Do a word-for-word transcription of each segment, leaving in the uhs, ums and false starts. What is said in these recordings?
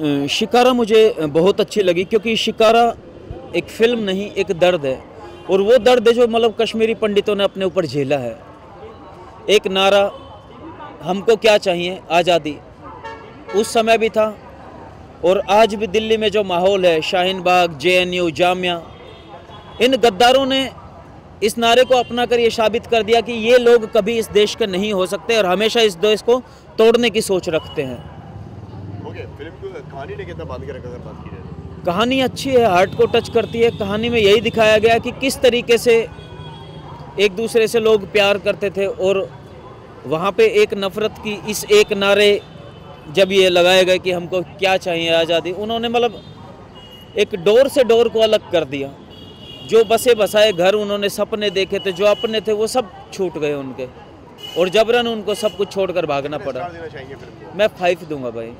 शिकारा मुझे बहुत अच्छी लगी क्योंकि शिकारा एक फिल्म नहीं, एक दर्द है, और वो दर्द है जो मतलब कश्मीरी पंडितों ने अपने ऊपर झेला है। एक नारा, हमको क्या चाहिए, आज़ादी, उस समय भी था और आज भी दिल्ली में जो माहौल है, Shaheen Bagh, J N U, Jamia, इन गद्दारों ने इस नारे को अपना कर ये साबित कर दिया कि ये लोग कभी इस देश के नहीं हो सकते और हमेशा इस देश को तोड़ने की सोच रखते हैं। ओके, फिल्म को कहानी ने कितना बांध के रखा, अगर बात की जाए? कहानी अच्छी है, हार्ट को टच करती है। कहानी में यही दिखाया गया कि किस तरीके से एक दूसरे से लोग प्यार करते थे और वहाँ पे एक नफ़रत की इस एक नारे जब ये लगाए गए कि हमको क्या चाहिए, आज़ादी, उन्होंने मतलब एक डोर से डोर को अलग कर दिया। जो बसे बसाए घर उन्होंने सपने देखे थे, जो अपने थे वो सब छूट गए उनके, और जबरन उनको सब कुछ छोड़कर भागना पड़ा। मैं फाइव दूंगा भाई।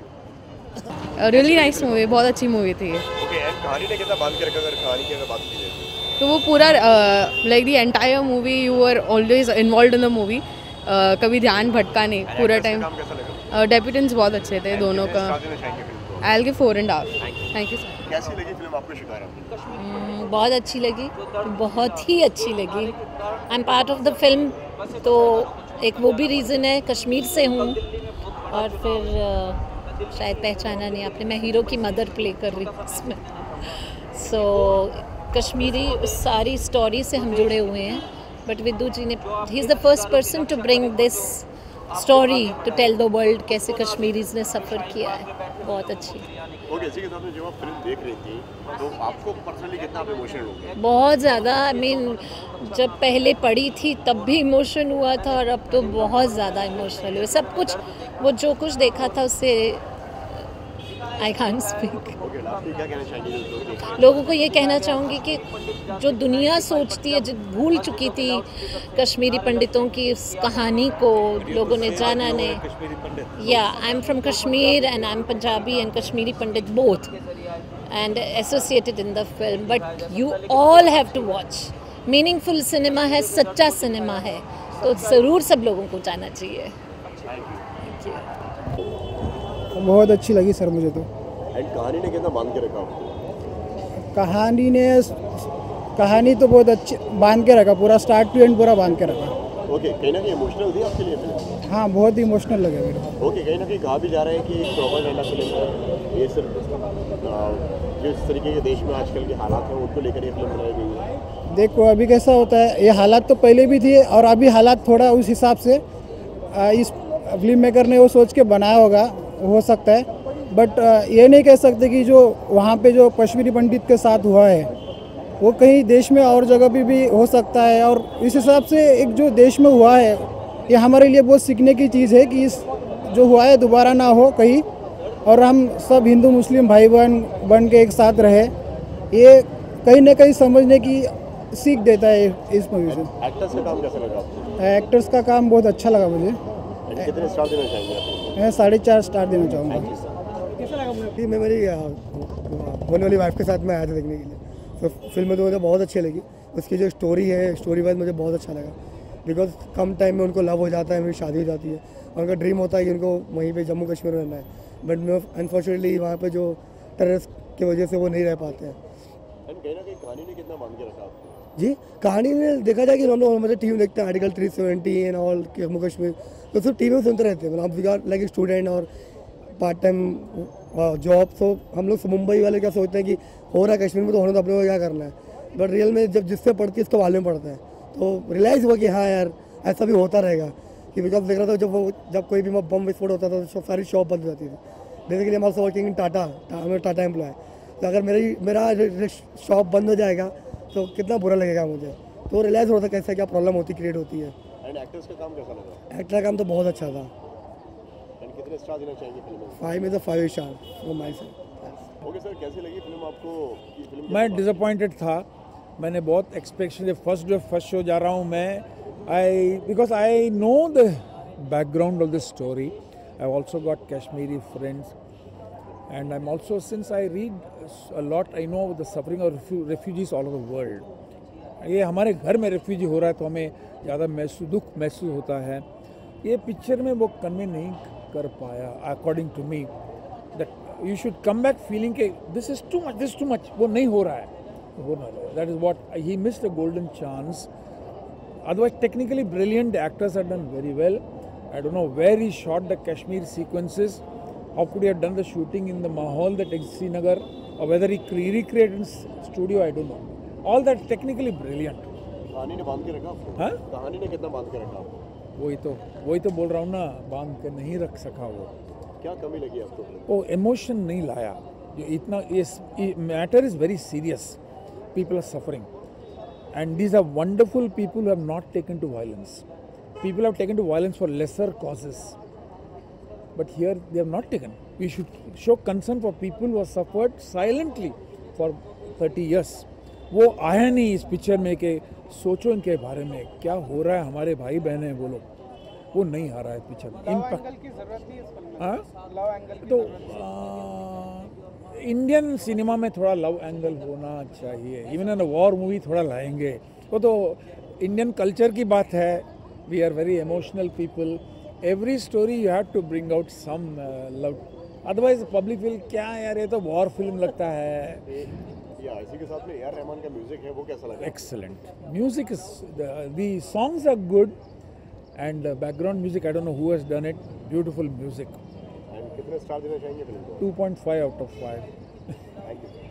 रियली नाइस मूवी, बहुत अच्छी मूवी थी ये। ओके, एंड कहानी ने कितना बांध के रखा, अगर कहानी की अगर बात की जाए तो वो पूरा like the entire movie you are always involve in the movie, कभी ध्यान भटका नहीं पूरा टाइम। डेब्यूटेंट्स बहुत अच्छे थे दोनों का। I will give four and half. Thank you sir. कैसी लगी फिल्म आपको शिकारा? बहुत अच्छी लगी, बहुत ही अच्छी लगी। I am part of the film, तो एक वो भी रीज़न है, कश्मीर से हूँ, और फिर uh, शायद पहचाना नहीं आपने, मैं हीरो की मदर प्ले कर रही हूँ इसमें। सो so, कश्मीरी सारी स्टोरी से हम जुड़े हुए हैं, बट विद्दू जी ने, he is the first person to bring this story to tell the world कैसे कश्मीरीज ने सफ़र किया है। बहुत अच्छी। ओके, इसी के साथ में जब आप फिल्म देख रही थी तो आपको पर्सनली कितना आप इमोशनल हो गए? बहुत ज़्यादा। आई मीन जब पहले पढ़ी थी तब भी इमोशन हुआ था और अब तो बहुत ज़्यादा इमोशनल हुआ। सब कुछ, वो जो कुछ देखा था उससे I can't speak. Okay, last में क्या कहना चाहेंगे लोगों को ये कहना चाहूँगी कि जो दुनिया सोचती है, जो भूल चुकी थी कश्मीरी पंडितों की उस कहानी को, लोगों ने जाना ने। या I am from Kashmir and I am Punjabi and Kashmiri Pandit both and associated in the film, but you all have to watch. Meaningful cinema है, सच्चा सिनेमा है, तो ज़रूर सब लोगों को जाना चाहिए। बहुत अच्छी लगी सर मुझे तो। एंड कहानी ने कितना बांध के रखा आपको? कहानी ने कहानी तो बहुत अच्छी बांध के रखा, पूरा स्टार्ट टू एंड पूरा बांध के रखा। ओके, कहीं ना कहीं इमोशनल थी आपके लिए फिल्म? हाँ, बहुत ही इमोशनल लगे मेरे को। ओके, कहीं ना कहीं कहा भी जा रहा है कि प्रोपेगेंडा फिल्म है ये, सिर्फ जिस तरीके के देश में आजकल के हालात हैं उनको लेकर ये फिल्म बनाई गई है। देखो अभी कैसा होता है, ये हालात तो पहले भी थे और अभी हालात थोड़ा उस हिसाब से इस फिल्म मेकर ने वो सोच के बनाया होगा, हो सकता है, बट ये नहीं कह सकते कि जो वहाँ पे जो कश्मीरी पंडित के साथ हुआ है वो कहीं देश में और जगह पे भी हो सकता है। और इस हिसाब से एक जो देश में हुआ है ये हमारे लिए बहुत सीखने की चीज़ है कि इस जो हुआ है दोबारा ना हो कहीं, और हम सब हिंदू मुस्लिम भाई बहन बन के एक साथ रहे। ये कहीं ना कहीं समझने की सीख देता है इस मूवी से। एक्टर्स का काम कैसा लगा आपको? एक्टर्स का काम बहुत अच्छा लगा मुझे। कितने स्टार देना चाहेंगे आप? मैं साढ़े चार स्टार देना चाहूँगा। कैसा लगा मूवी? मैं मेरी होने वाली वाइफ के साथ में आया था देखने के लिए, तो फिल्म में तो मुझे बहुत अच्छी लगी। उसकी जो स्टोरी है, स्टोरी वाइज मुझे बहुत अच्छा लगा, बिकॉज कम टाइम में उनको लव हो जाता है, मेरी शादी हो जाती है, और उनका ड्रीम होता है कि उनको वहीं पे जम्मू कश्मीर में रहना है, बट मैं अनफॉर्चुनेटली वहाँ पे जो टेररिस्ट की वजह से वो नहीं रह पाते हैं। कहीं ना कहीं कहानी ने कितना बांध के रखा आपको? जी, कहानी में देखा जाए कि हम लोग हमारे टीवी देखते हैं article three seventy and all Jammu Kashmir, तो सिर्फ टीवी में सुनते रहते हैं। मतलब वी आर लाइक स्टूडेंट और पार्ट टाइम जॉब, तो हम लोग मुंबई वाले क्या सोचते हैं कि हो रहा है कश्मीर में तो होने तो अपने को क्या करना है, बट रियल में जब जिससे पढ़ती है उसको मालूम पड़ता है, तो रियलाइज़ हुआ कि हाँ यार ऐसा भी होता रहेगा। कि बिकॉज देख रहा था जब वो जब कोई भी बम विस्फोट होता था तो सारी शॉप बंद हो जाती थी। बेसिकली हमारे वर्किंग इन टाटा, हमें टाटा एम्प्लॉय, तो अगर मेरी मेरा शॉप बंद हो जाएगा तो कितना बुरा लगेगा मुझे, तो रियलाइज़ होता कैसा क्या प्रॉब्लम होती क्रिएट होती है। एंड एक्टर्स का काम कैसा लगा? एक्टर का काम तो बहुत अच्छा था। एंड कितने स्टार देना चाहेंगे फिल्म में? फाइव में तो five star from my side. Okay sir, कैसी लगी फिल्म आपको? ये फिल्म मैं डिसअपॉइंटेड था, मैंने बहुत expectation, first day first show जा रहा हूँ मैं, I because I know the background of the story, I also got Kashmiri friends and I'm also, since I read a lot, I know the suffering of refugees all over the world. ये हमारे घर में refugee हो रहा है तो हमें ज़्यादा महसूस दुख महसूस होता है। ये पिक्चर में वो कन्वे नहीं कर पाया according to me. that you should come back feeling कि this is too much, this is too much. वो नहीं हो रहा है. वो नहीं. That is what he missed a golden chance. Otherwise, technically brilliant. The actors have done very well. I don't know where he shot the Kashmir sequences. How could he have done the shooting in the Mahal that is Srinagar, or whether he recreated in studio? I don't know. All that technically brilliant. कहानी ने बांध के रखा आपको? हाँ? कहानी ने कितना बांध के रखा आपको? वही तो वही तो बोल रहा हूँ ना, बांध के नहीं रख सका वो. क्या कमी लगी आपको? वो इमोशन नहीं लाया. जो इतना ये matter is very serious. People are suffering, and these are wonderful people who have not taken to violence. People have taken to violence for lesser causes, but here they have not taken. We should show concern for people who have suffered silently for thirty years. वो आया नहीं इस picture में कि सोचो इनके बारे में क्या हो रहा है, हमारे भाई बहन हैं वो लोग, वो नहीं आ रहा है पिक्चर में. इनका हाँ तो इंडियन सिनेमा में थोड़ा लव एंगल होना चाहिए. इवन इन वॉर मूवी थोड़ा लाएंगे. वो तो इंडियन कल्चर की बात है. We are very emotional people. Every story you have to bring out some love. Otherwise public will क्या यार ये तो वॉर फिल्म लगता है. या इसी के साथ में ए आर रहमान का म्यूजिक है, वो कैसा लगा? Excellent. Music is the songs are good and background music I don't know who has done it. Beautiful music. कितने स्टार देना चाहेंगे फिल्म को? Two point five out of five. Thank you.